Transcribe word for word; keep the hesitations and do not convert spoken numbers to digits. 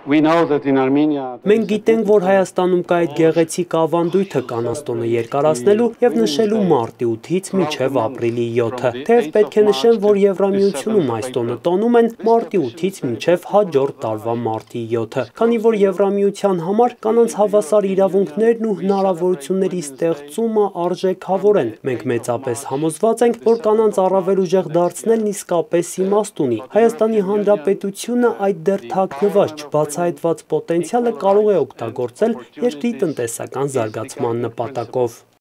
Մենք գիտենք, որ Հայաստանում կա այդ գեղեցիկ ավանդույթը կանաստոնը երկարացնելու և նշելու մարտի ութից մինչև ապրիլի յոթը, թեև պետք է նշեմ, որ Եվրամիությունում այս տոնը տոնում են մարտի ութից մինչև հաջորդ տարվա մարտի յոթը, քանի որ Եվրամիության համար կանանց հավասար իրավունքներն ու հնարավորությունների ստեղծումը արժեքավոր են, մենք մեծապես համոզված ենք, որ կանանց առավել ուժեղ դարձնելն իսկապես իմաստ ունի, Հայաստանի Հանրապետությունը այդ դեռ թաքնված չբացահայտված պոտենցիալը կարող է օգտագործել երկրի տնտեսական զարգացման նպատակով։